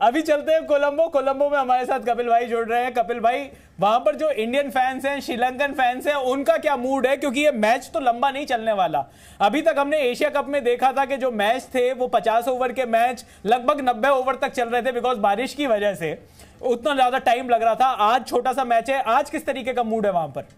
अभी चलते हैं कोलंबो। कोलंबो में हमारे साथ कपिल भाई जुड़ रहे हैं। कपिल भाई, वहां पर जो इंडियन फैंस हैं, श्रीलंकन फैंस हैं, उनका क्या मूड है? क्योंकि ये मैच तो लंबा नहीं चलने वाला। अभी तक हमने एशिया कप में देखा था कि जो मैच थे वो 50 ओवर के मैच लगभग 90 ओवर तक चल रहे थे, बिकॉज बारिश की वजह से उतना ज्यादा टाइम लग रहा था। आज छोटा सा मैच है, आज किस तरीके का मूड है वहां पर?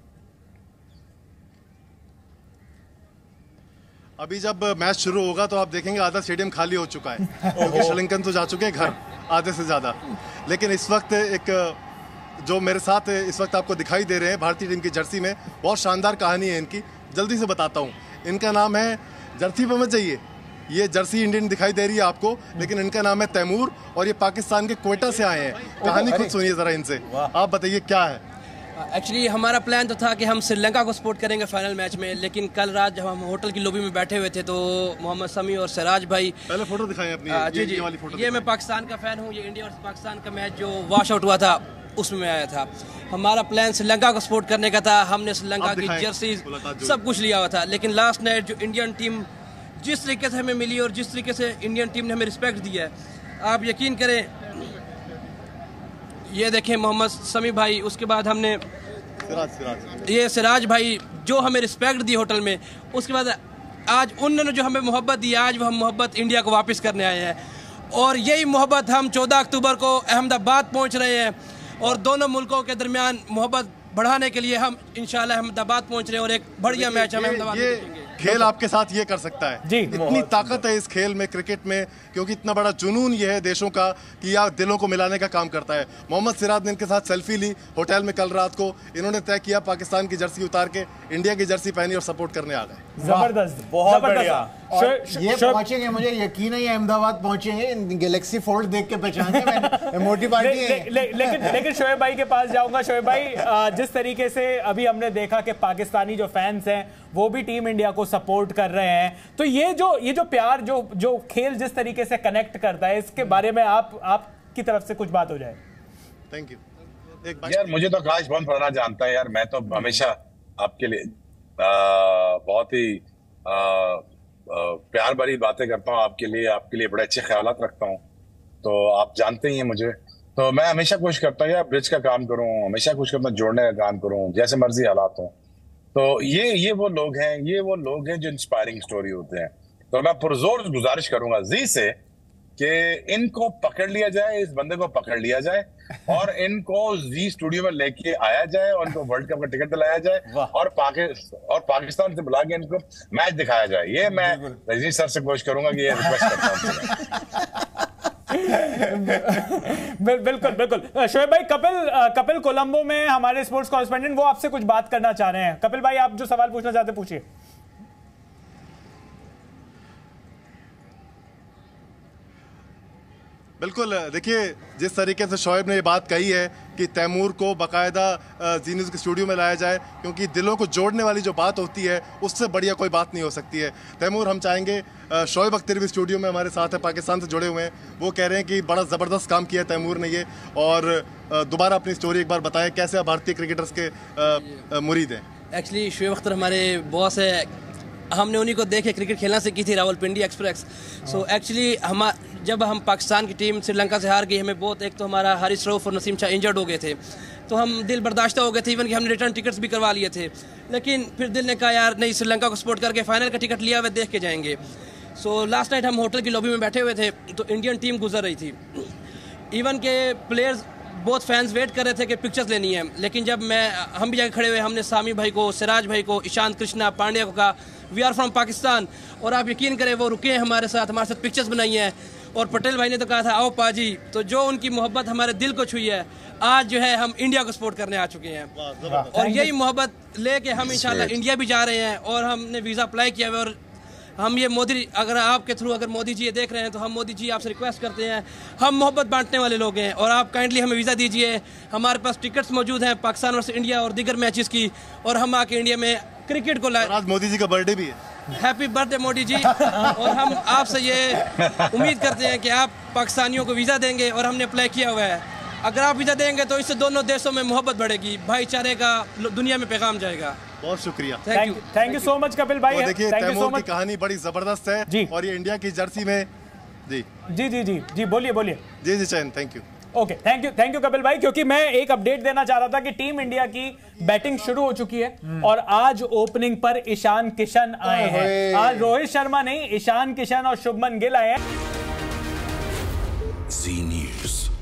अभी जब मैच शुरू होगा तो आप देखेंगे आधा स्टेडियम खाली हो चुका है क्योंकि श्रीलंकन तो जा चुके हैं घर आधे से ज़्यादा। लेकिन इस वक्त एक जो मेरे साथ इस वक्त आपको दिखाई दे रहे हैं भारतीय टीम की जर्सी में, बहुत शानदार कहानी है इनकी, जल्दी से बताता हूँ। इनका नाम है, जर्सी पे मत जाइए, ये जर्सी इंडियन दिखाई दे रही है आपको, लेकिन इनका नाम है तैमूर और ये पाकिस्तान के क्वेटा से आए हैं। कहानी खुद सुनिए ज़रा इनसे, आप बताइए क्या है। एक्चुअली हमारा प्लान तो था कि हम श्रीलंका को सपोर्ट करेंगे फाइनल मैच में, लेकिन कल रात जब हम होटल की लॉबी में बैठे हुए थे तो मोहम्मद समी और सिराज भाई, पहले फोटो दिखाएं अपनी, जी वाली फोटो। ये मैं पाकिस्तान का फैन हूँ, ये इंडिया और पाकिस्तान का मैच जो वॉश आउट हुआ था उसमें आया था। हमारा प्लान श्रीलंका को सपोर्ट करने का था, हमने श्रीलंका की जर्सी सब कुछ लिया हुआ था। लेकिन लास्ट नाइट जो इंडियन टीम जिस तरीके से हमें मिली और जिस तरीके से इंडियन टीम ने हमें रिस्पेक्ट दिया है, आप यकीन करें। ये देखें मोहम्मद समी भाई, उसके बाद हमने ये सिराज भाई जो हमें रिस्पेक्ट दी होटल में, उसके बाद आज उन्होंने जो हमें मोहब्बत दी, आज वो हम मोहब्बत इंडिया को वापस करने आए हैं। और यही मोहब्बत हम 14 अक्टूबर को अहमदाबाद पहुंच रहे हैं और दोनों मुल्कों के दरमियान मोहब्बत बढ़ाने के लिए हम इंशाल्लाह अहमदाबाद पहुंच रहे हैं और एक बढ़िया मैच हम अहमदाबाद में देखेंगे। खेल आपके साथ ये कर सकता है जी, इतनी ताकत है इस खेल में, क्रिकेट में, क्योंकि इतना बड़ा जुनून ये है देशों का कि यह दिलों को मिलाने का काम करता है। मोहम्मद सिराज ने इनके साथ सेल्फी ली होटल में कल रात को। इन्होंने तय किया पाकिस्तान की जर्सी उतार के इंडिया की जर्सी पहनी और सपोर्ट करने आ गए। जबरदस्त, बहुत बढ़िया। ये पहुंचेंगे, मुझे यकीन है ये अहमदाबाद पहुंचेंगे, गैलेक्सी फोल्ड देख के पहचाने मोटी पार्टी है। लेकिन शोएब भाई के पास जाऊंगा। शोएब भाई, जिस तरीके से अभी हमने देखा कि पाकिस्तानी जो फैंस हैं वो भी टीम इंडिया को सपोर्ट कर रहे हैं, तो ये जो प्यार, जो खेल जिस तरीके से कनेक्ट करता है, इसके बारे में आपकी तरफ से कुछ बात हो जाए। Thank you. यार मुझे तो काश बहुत पढ़ना जानता है यार, मैं तो हमेशा आपके लिए बहुत ही प्यार भरी बातें करता हूँ, आपके लिए बड़े अच्छे ख्यालात रखता हूँ, तो आप जानते ही हैं मुझे। तो मैं हमेशा कोशिश करता हूँ यार ब्रिज का काम करूँ, हमेशा कोशिश करता हूँ जोड़ने का काम करूँ, जैसे मर्जी हालात हो। तो ये वो लोग हैं जो इंस्पायरिंग स्टोरी होते हैं। तो मैं पुरजोर गुजारिश करूंगा जी से कि इनको पकड़ लिया जाए, इस बंदे को पकड़ लिया जाए और इनको जी स्टूडियो में लेके आया जाए और इनको वर्ल्ड कप का टिकट दिलाया जाए और पाकिस्तान से बुला के इनको मैच दिखाया जाए। ये मैं रजनी सर से कोशिश करूंगा कि ये रिक्वेस्ट करता हूं। बिल्कुल। शोएब भाई, कपिल कोलंबो में हमारे स्पोर्ट्स कॉरेस्पोंडेंट, वो आपसे कुछ बात करना चाह रहे हैं। कपिल भाई, आप जो सवाल पूछना चाहते पूछिए। बिल्कुल, देखिए जिस तरीके से शोएब ने ये बात कही है कि तैमूर को बाकायदा जी न्यूज़ के स्टूडियो में लाया जाए, क्योंकि दिलों को जोड़ने वाली जो बात होती है उससे बढ़िया कोई बात नहीं हो सकती है। तैमूर, हम चाहेंगे, शोएब अख्तर भी स्टूडियो में हमारे साथ है, पाकिस्तान से जुड़े हुए हैं, वो कह रहे हैं कि बड़ा ज़बरदस्त काम किया तैमूर ने ये, और दोबारा अपनी स्टोरी एक बार बताएं, कैसे आप भारतीय क्रिकेटर्स के मुरीद हैं। एक्चुअली शोएब अख्तर हमारे बॉस है, हमने उन्हीं को देखे क्रिकेट खेलना सीखी थी, रावलपिंडी एक्सप्रेस। सो एक्चुअली जब हम पाकिस्तान की टीम श्रीलंका से हार गई, हमें बहुत, एक तो हमारा हारिस रऊफ और नसीम शाह इंजर्ड हो गए थे, तो हम दिल बर्दाश्त हो गए थे, इवन कि हमने रिटर्न टिकट्स भी करवा लिए थे। लेकिन फिर दिल ने कहा यार नहीं, श्रीलंका को सपोर्ट करके फाइनल का टिकट लिया हुआ देख के जाएंगे। सो लास्ट नाइट हम होटल की लॉबी में बैठे हुए थे तो इंडियन टीम गुजर रही थी, इवन के प्लेयर्स बहुत फैंस वेट कर रहे थे कि पिक्चर्स लेनी है। लेकिन जब हम भी जाके खड़े हुए, हमने सामी भाई को, सिराज भाई को, ईशांत कृष्णा, पांड्या को कहा वी आर फ्रॉम पाकिस्तान, और आप यकीन करें वो रुके हैं हमारे साथ पिक्चर्स बनाई हैं। और पटेल भाई ने तो कहा था आओ पाजी, तो जो उनकी मोहब्बत हमारे दिल को छुई है, आज जो है हम इंडिया को सपोर्ट करने आ चुके हैं और यही मोहब्बत लेके हम इंशाल्लाह इंडिया भी जा रहे हैं और हमने वीज़ा अप्लाई किया हुआ। और हम ये मोदी, अगर आपके थ्रू अगर मोदी जी ये देख रहे हैं तो हम मोदी जी आपसे रिक्वेस्ट करते हैं, हम मोहब्बत बांटने वाले लोग हैं और आप काइंडली हमें वीज़ा दीजिए। हमारे पास टिकट्स मौजूद हैं पाकिस्तान वर्सेस इंडिया और दीगर मैचेस की, और हम आके इंडिया में क्रिकेट को लाए। आज मोदी जी का बर्थडे भी है, हैप्पी बर्थडे मोदी जी। और हम आपसे ये उम्मीद करते हैं कि आप पाकिस्तानियों को वीज़ा देंगे और हमने अप्लाई किया हुआ है। अगर आप वीज़ा देंगे तो इससे दोनों देशों में मोहब्बत बढ़ेगी, भाईचारे का दुनिया में पैगाम जाएगा। बहुत शुक्रिया, thank you so much Kapil भाई। देखिए तैमूर की कहानी बड़ी जबरदस्त है और ये इंडिया की जर्सी में जी जी जी जी जी, बोलिए बोलिए। जी जी चैन, thank you. Okay, thank you Kapil भाई, क्योंकि मैं एक अपडेट देना चाह रहा था कि टीम इंडिया की बैटिंग शुरू हो चुकी है और आज ओपनिंग पर ईशान किशन आए हैं। आज रोहित शर्मा नहीं, ईशान किशन और शुभमन गिल आए हैं। जी न्यूज़।